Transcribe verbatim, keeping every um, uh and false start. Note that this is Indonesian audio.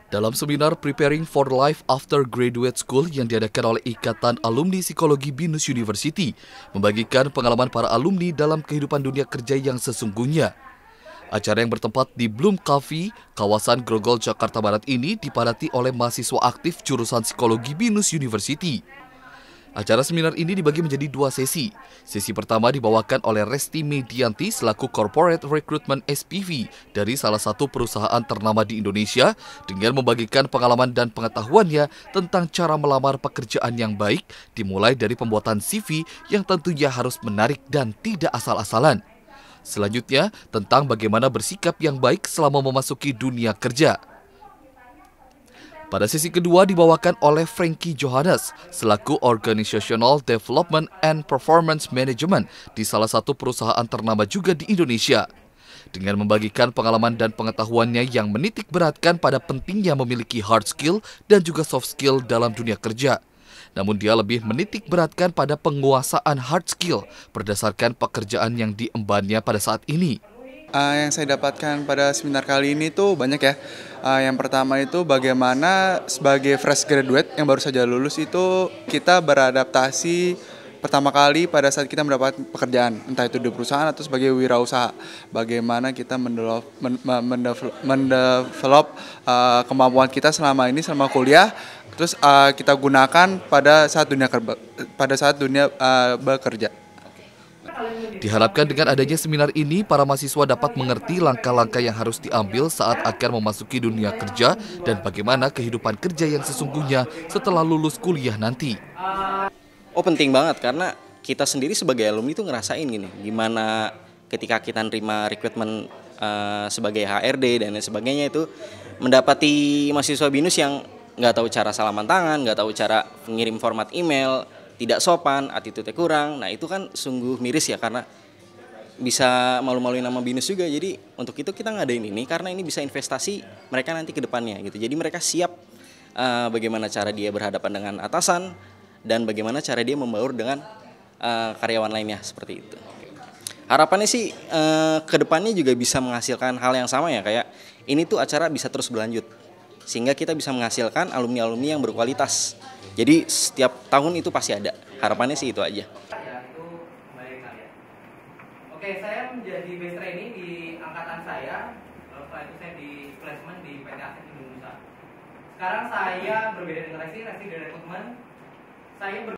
Dalam seminar Preparing for Life After Graduate School yang diadakan oleh Ikatan Alumni Psikologi BINUS University, membagikan pengalaman para alumni dalam kehidupan dunia kerja yang sesungguhnya. Acara yang bertempat di Bloom Cafe, kawasan Grogol, Jakarta Barat ini dipadati oleh mahasiswa aktif jurusan Psikologi BINUS University. Acara seminar ini dibagi menjadi dua sesi. Sesi pertama dibawakan oleh Resti Medianti selaku Corporate Recruitment S P V dari salah satu perusahaan ternama di Indonesia dengan membagikan pengalaman dan pengetahuannya tentang cara melamar pekerjaan yang baik, dimulai dari pembuatan C V yang tentunya harus menarik dan tidak asal-asalan. Selanjutnya, tentang bagaimana bersikap yang baik selama memasuki dunia kerja. Pada sesi kedua dibawakan oleh Frankie Johannes selaku Organizational Development and Performance Management di salah satu perusahaan ternama juga di Indonesia. Dengan membagikan pengalaman dan pengetahuannya yang menitik beratkan pada pentingnya memiliki hard skill dan juga soft skill dalam dunia kerja. Namun dia lebih menitik beratkan pada penguasaan hard skill berdasarkan pekerjaan yang diembannya pada saat ini. Uh, yang saya dapatkan pada seminar kali ini tuh banyak ya. Uh, yang pertama itu bagaimana sebagai fresh graduate yang baru saja lulus itu kita beradaptasi pertama kali pada saat kita mendapat pekerjaan, entah itu di perusahaan atau sebagai wirausaha. Bagaimana kita mendevelop, mendevelop, mendevelop uh, kemampuan kita selama ini selama kuliah, terus uh, kita gunakan pada saat dunia kerja, pada saat dunia uh, bekerja. Diharapkan dengan adanya seminar ini, para mahasiswa dapat mengerti langkah-langkah yang harus diambil saat akan memasuki dunia kerja dan bagaimana kehidupan kerja yang sesungguhnya setelah lulus kuliah nanti. Oh, penting banget karena kita sendiri sebagai alumni itu ngerasain gini, gimana ketika kita nerima recruitment uh, sebagai H R D dan lain sebagainya itu mendapati mahasiswa BINUS yang nggak tahu cara salaman tangan, nggak tahu cara mengirim format email, tidak sopan, attitude-nya kurang. Nah itu kan sungguh miris ya karena bisa malu-maluin nama BINUS juga. Jadi untuk itu kita ngadain ini karena ini bisa investasi mereka nanti ke depannya gitu. Jadi mereka siap uh, bagaimana cara dia berhadapan dengan atasan dan bagaimana cara dia membaur dengan uh, karyawan lainnya seperti itu. Harapannya sih uh, ke depannya juga bisa menghasilkan hal yang sama ya, kayak ini tuh acara bisa terus berlanjut sehingga kita bisa menghasilkan alumni-alumni yang berkualitas. Jadi setiap tahun itu pasti ada. Harapannya sih itu aja. Oke, saya menjadi best trainee di angkatan saya. Lalu setelah itu saya di placement di P T Asset Indonesia. Sekarang saya berbeda dengan Resti, Resti di rekrutmen. Saya ber